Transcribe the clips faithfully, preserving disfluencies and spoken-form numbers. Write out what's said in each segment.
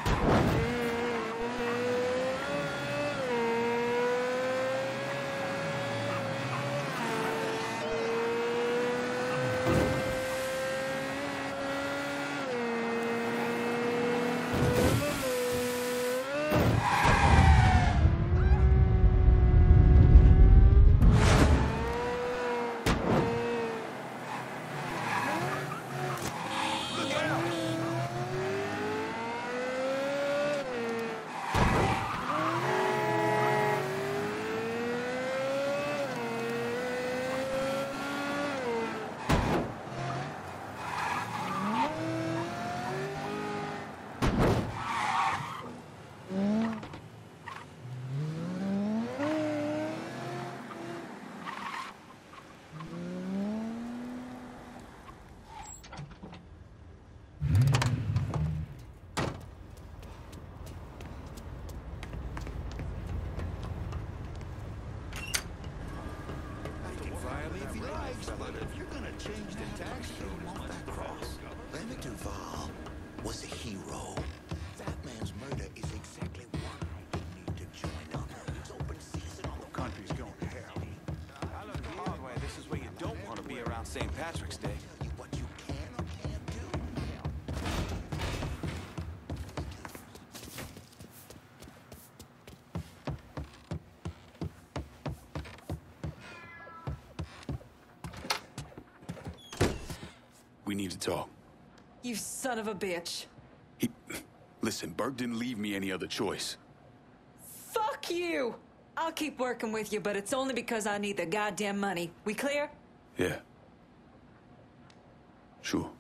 Was a hero. That man's murder is exactly why you need to join up. It's open season on the country's going to hell. I learned the hard way. This is where you don't want to be around Saint Patrick's Day. Tell you what you can or can't do. We need to talk. You son of a bitch. He... Listen, Burke didn't leave me any other choice. Fuck you! I'll keep working with you, but it's only because I need the goddamn money. We clear? Yeah. Sure.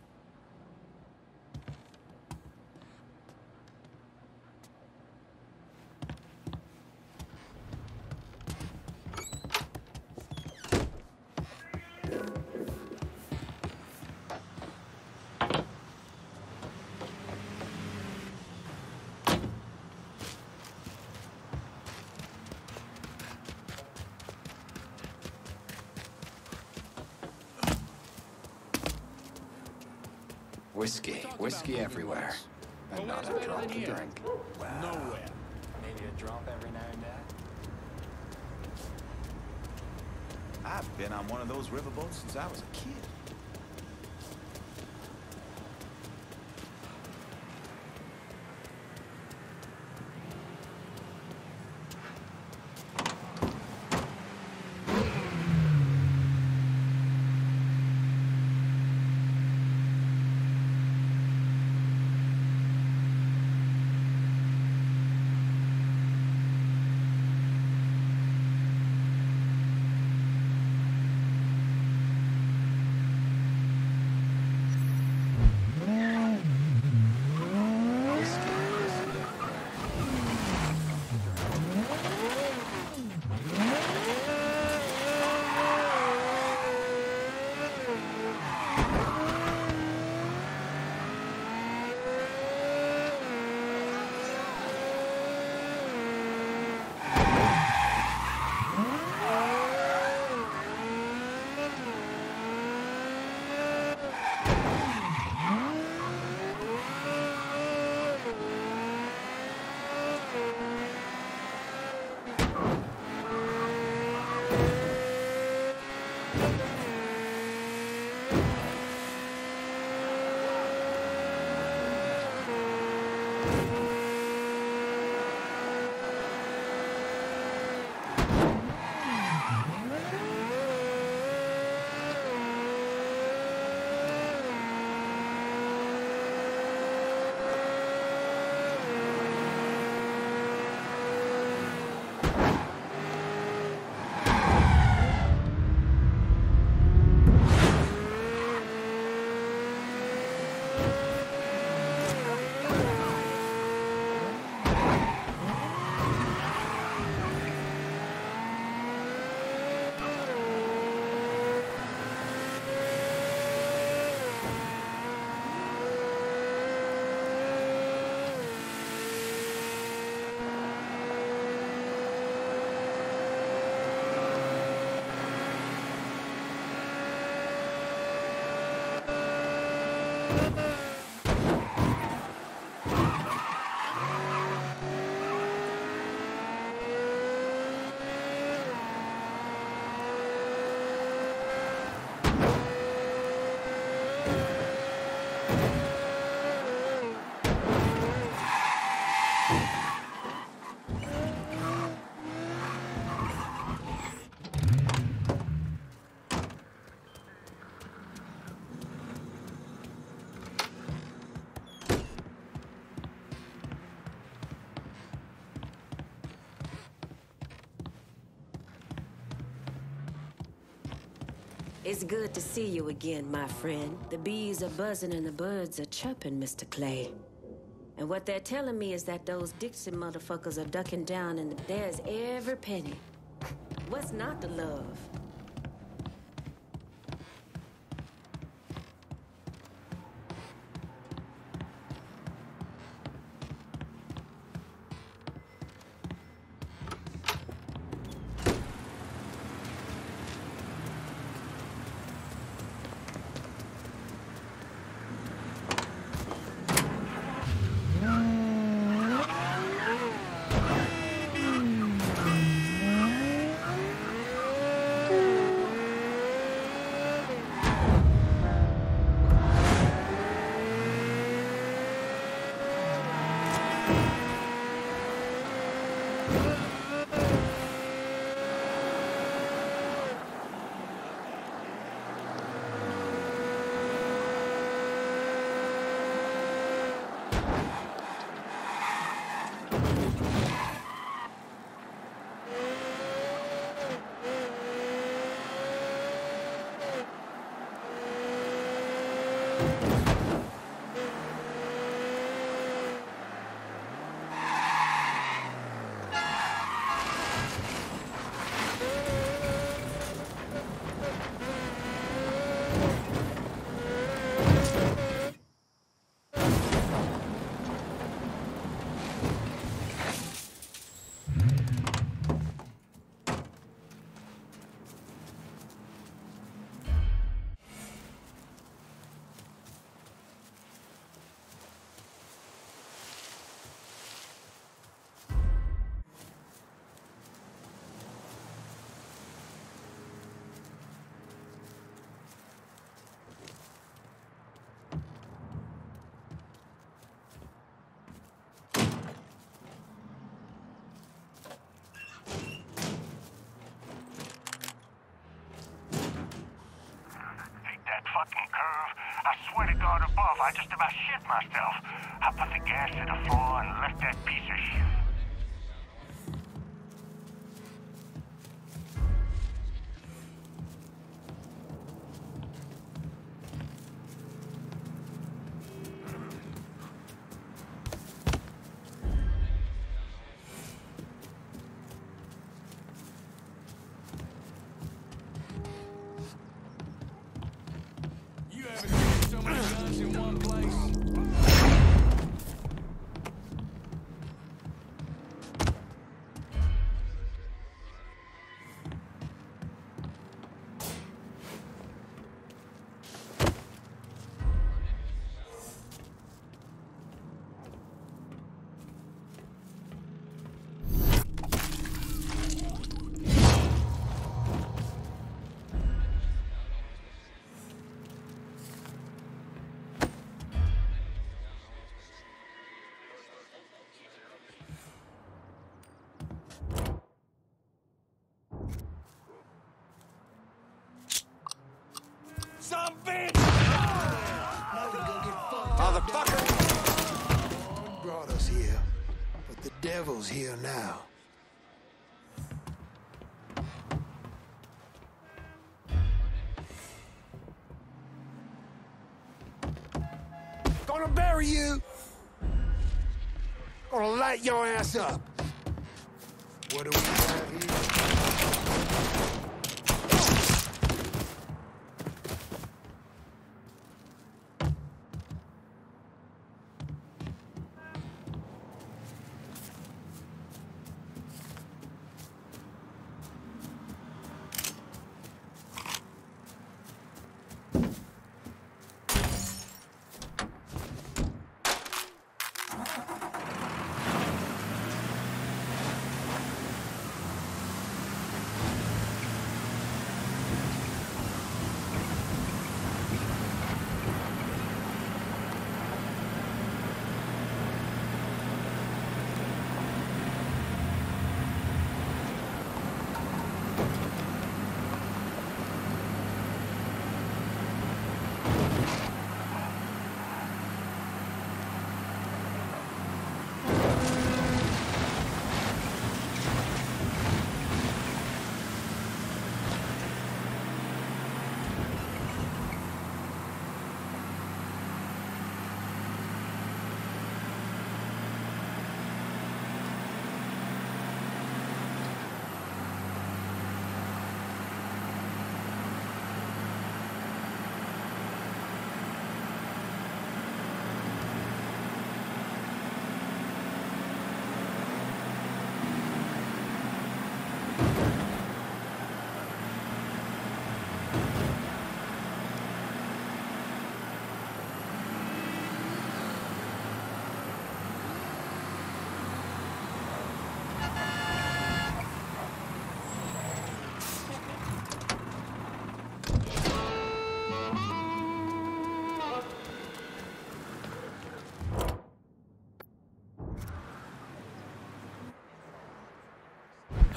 Whiskey, whiskey everywhere. And not a drop to drink. Wow. Nowhere. Maybe a drop every now and then. I've been on one of those riverboats since I was a kid. It's good to see you again, my friend. The bees are buzzing and the birds are chirping, Mister Clay. And what they're telling me is that those Dixon motherfuckers are ducking down and there's every penny. What's not to love? I just about shit myself. I put the gas to the floor and left that piece of shit. You ever seen so many guns in one place? Some bitch! Motherfucker! God brought us here, but the devil's here now. Gonna bury you! Gonna light your ass up! What do we have here?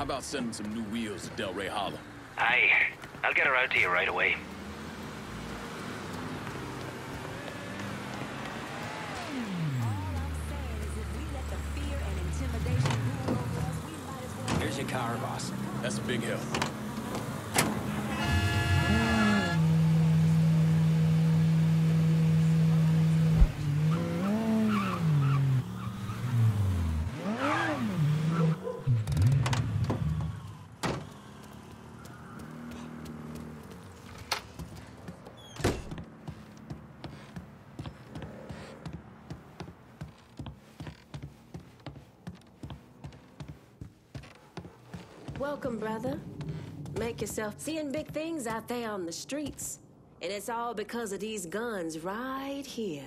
How about sending some new wheels to Delray Hollow? Aye. I'll get her out to you right away. Here's your car, boss. That's a big help. Welcome, brother. Make yourself seeing big things out there on the streets. And it's all because of these guns right here.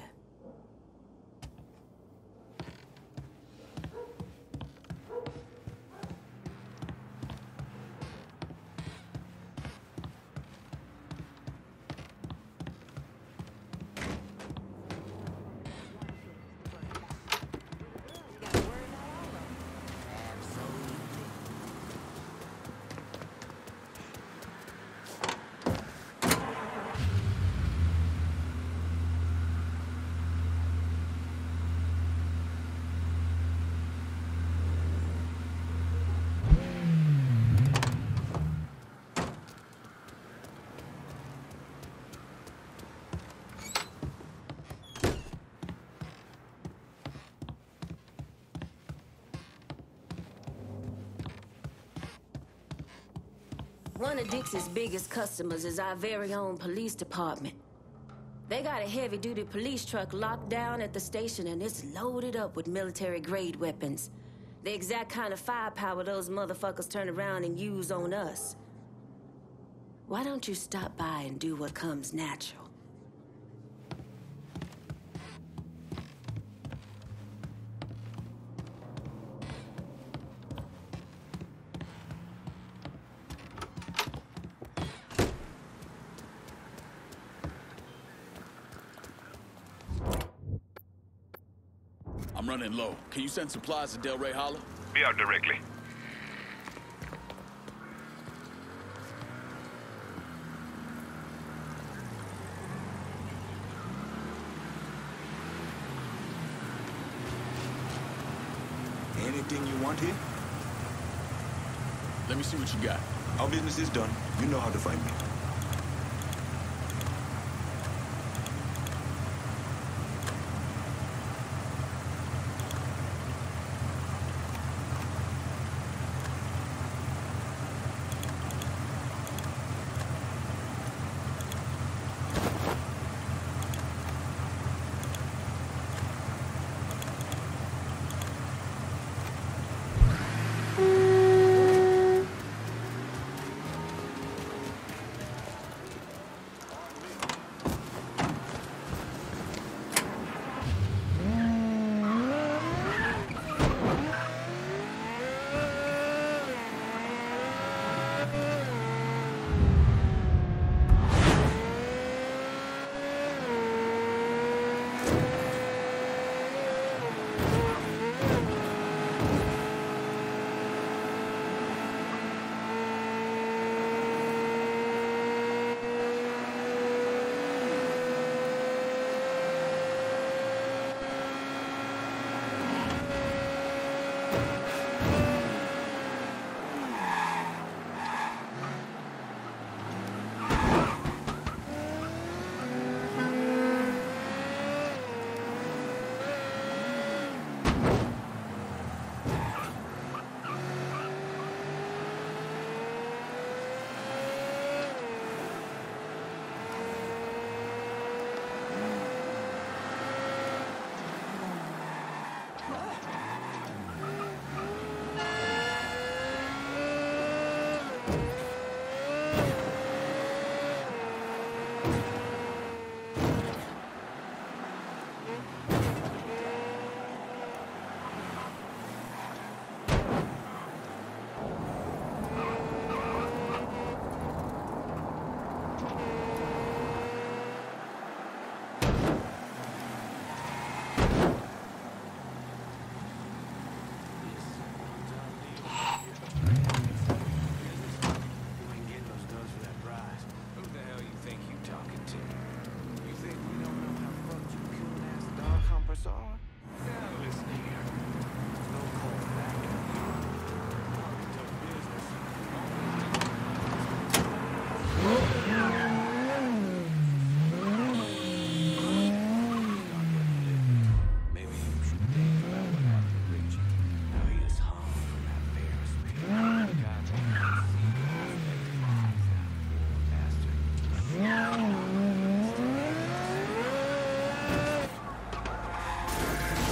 One of Dixie's biggest customers is our very own police department. They got a heavy-duty police truck locked down at the station, and it's loaded up with military-grade weapons. The exact kind of firepower those motherfuckers turn around and use on us. Why don't you stop by and do what comes natural? I'm running low. Can you send supplies to Delray Hollow? Be out directly. Anything you want here? Let me see what you got. Our business is done. You know how to find me.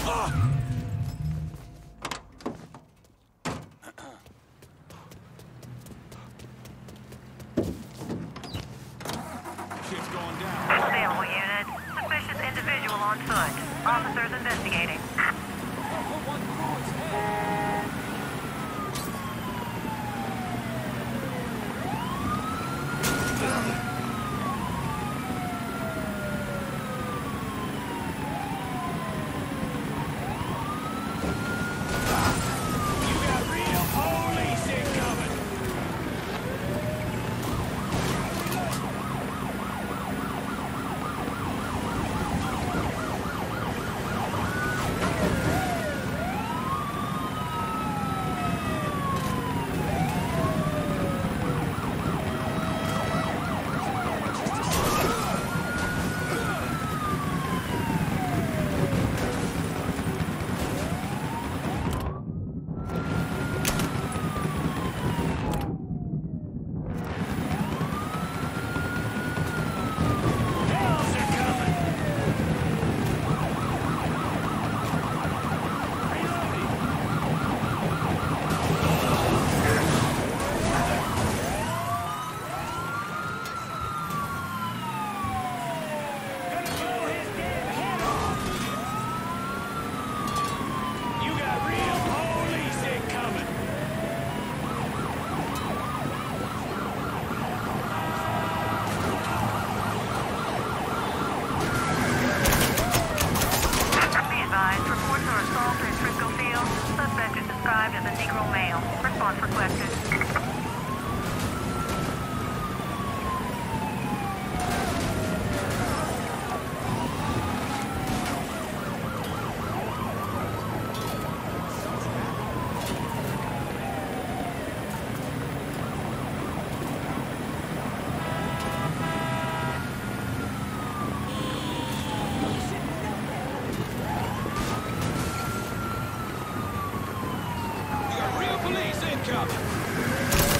Shit's going down. Available unit. Suspicious individual on foot. Officers investigating. You got real police incoming. Hells are coming. Gonna blow his damn head off. You got real police incoming. Be advised, reports are assault in Frisco Field. Suspect is described as a Negro male. Response requested. You got real police incoming.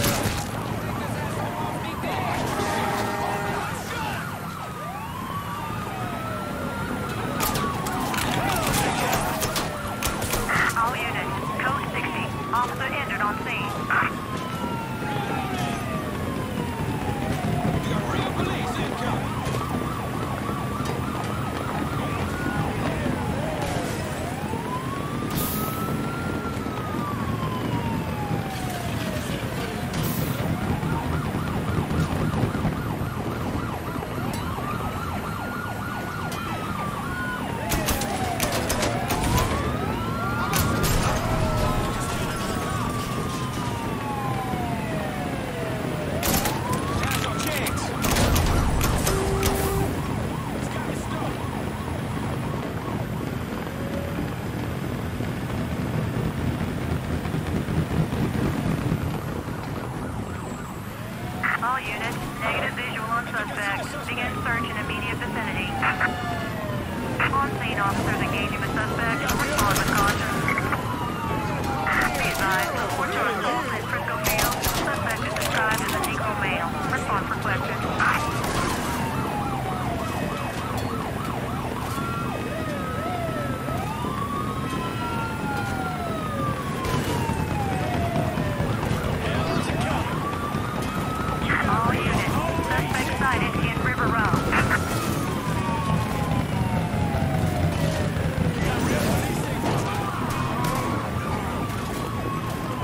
All units. Code sixty. Officer injured on scene. You got real police incoming. Now's your chance. This guy is stuck. All units. Negative visual on suspect. Begin search in immediate vicinity. On scene, officers engaging with suspect. Respond with caution. Be advised, reports are assault in Frisco Field. Suspect is described as a Negro male. Response requested. Hells are coming. All units. Suspect sighted in River Road. You got real police incoming.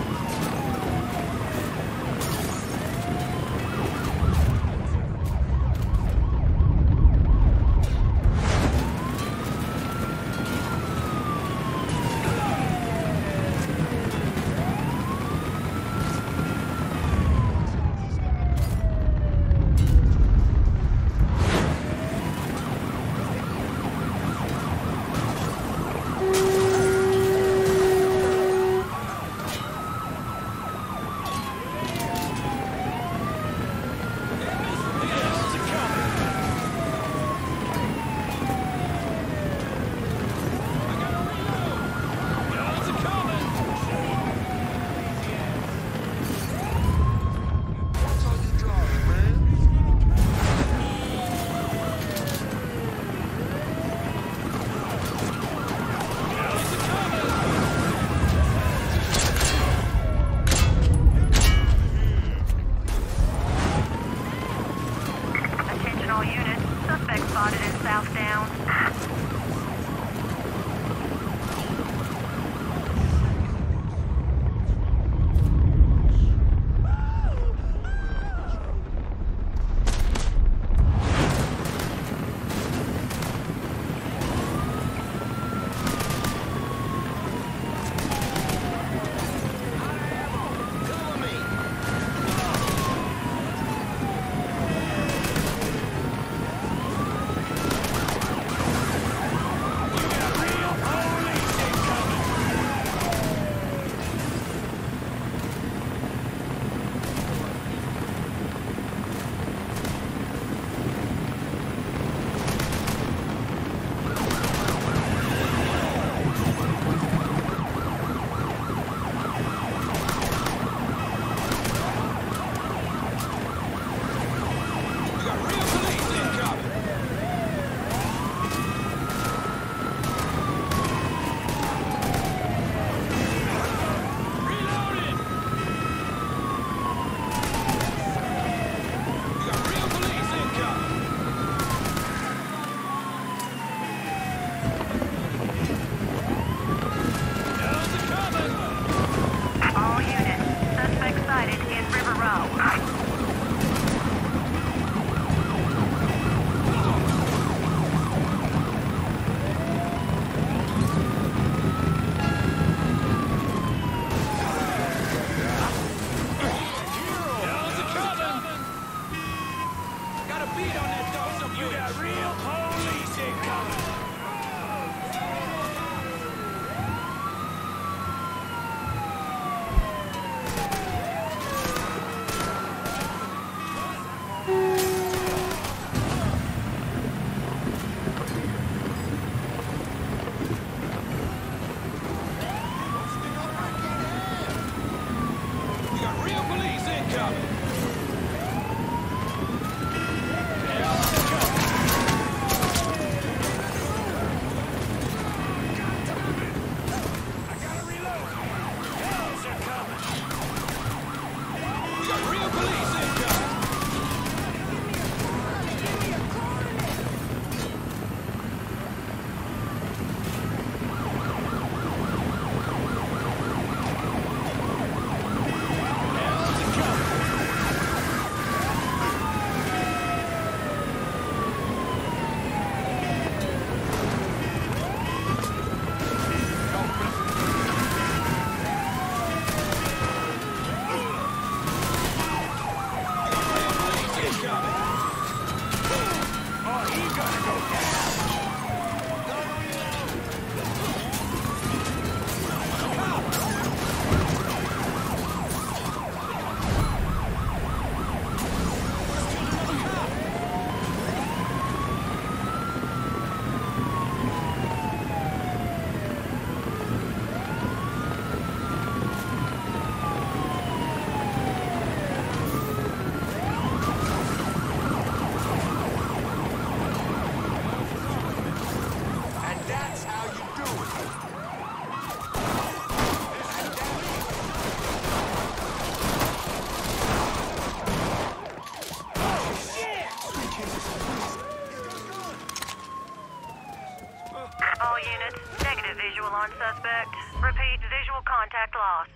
All units, negative visual on suspect. Repeat, visual contact lost.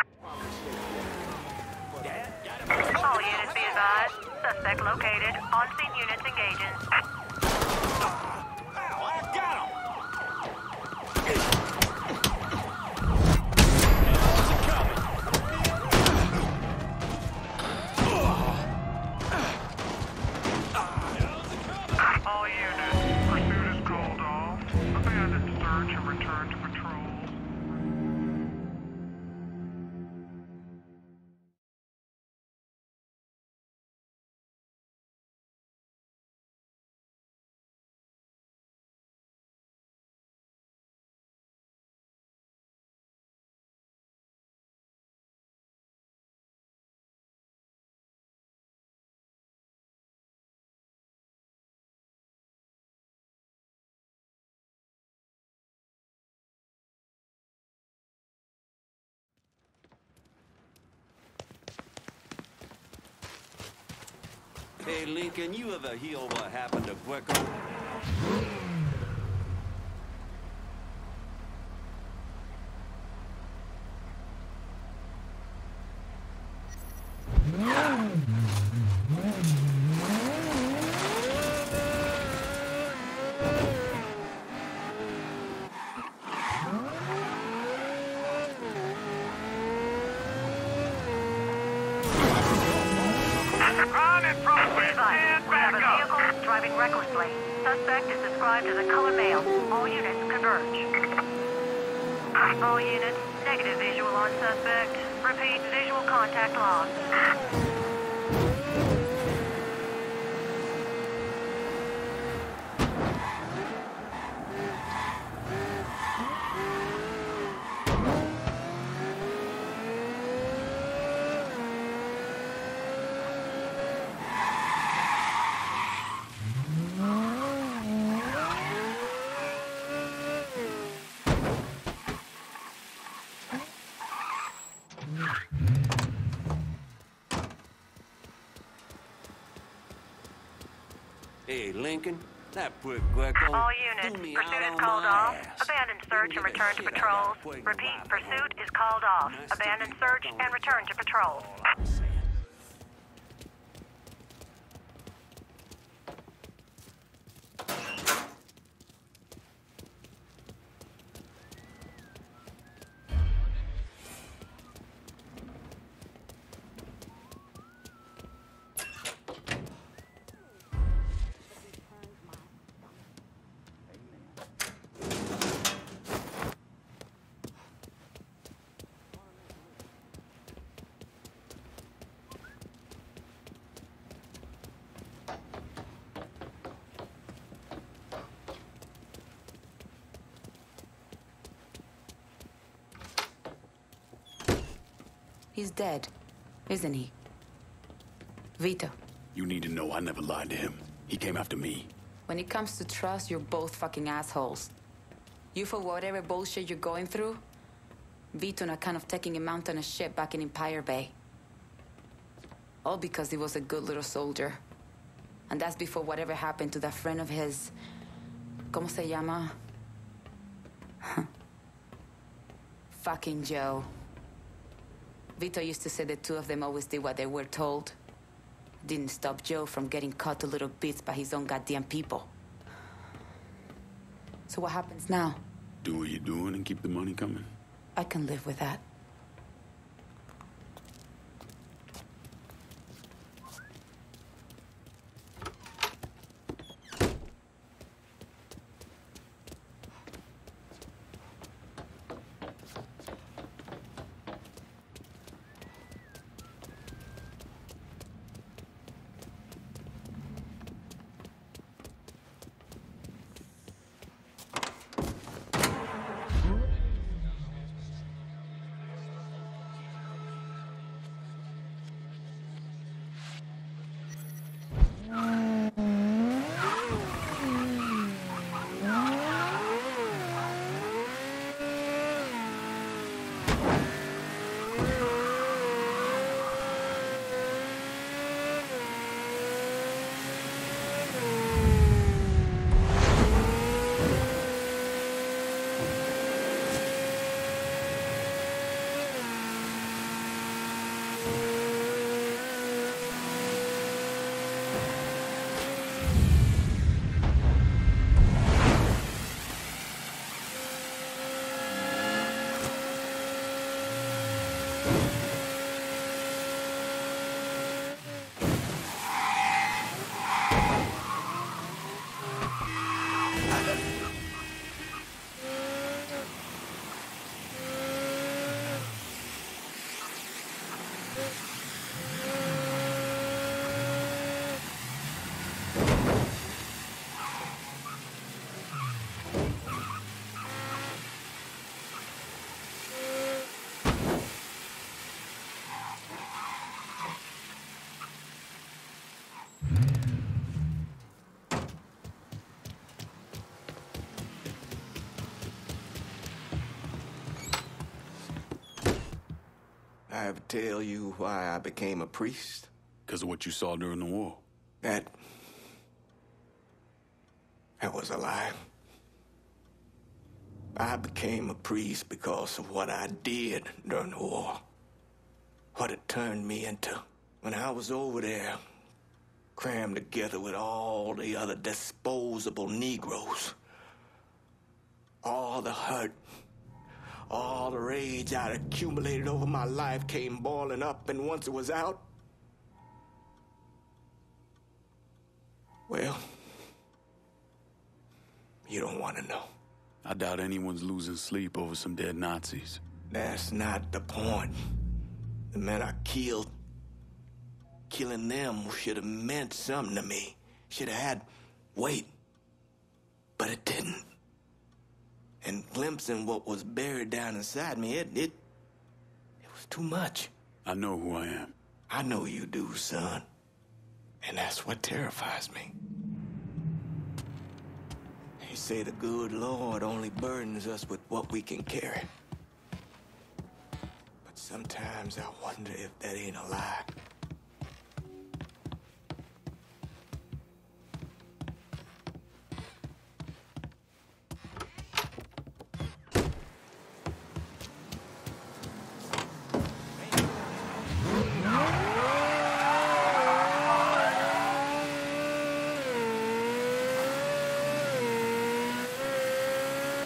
All units be advised. Suspect located. On-scene units engaging. All units, pursuit is called off. Abandon search and return to patrol. Hey, Lincoln, you ever hear what happened to Greco? Driving recklessly. Suspect is described as a color male. All units converge. All units, negative visual on suspect. Repeat, visual contact lost. Hey, Lincoln, that prick Greco. All units, pursuit is called off. Abandon search and return to patrols. Repeat, pursuit is called off. Abandon search and return to patrols. He's dead, isn't he? Vito. You need to know I never lied to him. He came after me. When it comes to trust, you're both fucking assholes. You for whatever bullshit you're going through, Vito and I kind of taking him out on a ship back in Empire Bay. All because he was a good little soldier. And that's before whatever happened to that friend of his. ¿Cómo se llama? Fucking Joe. Vito used to say the two of them always did what they were told. Didn't stop Joe from getting cut to little bits by his own goddamn people. So what happens now? Do what you're doing and keep the money coming. I can live with that. I ever tell you why I became a priest? Because of what you saw during the war. That... that was a lie. I became a priest because of what I did during the war. What it turned me into. When I was over there, crammed together with all the other disposable Negroes. All the hurt, all the rage I'd accumulated over my life came boiling up, and once it was out, well, you don't want to know. I doubt anyone's losing sleep over some dead Nazis. That's not the point. The men I killed, killing them should have meant something to me. Should have had weight. But it didn't. And glimpsing what was buried down inside me, it, it, it was too much. I know who I am. I know you do, son. And that's what terrifies me. They say the good Lord only burdens us with what we can carry. But sometimes I wonder if that ain't a lie.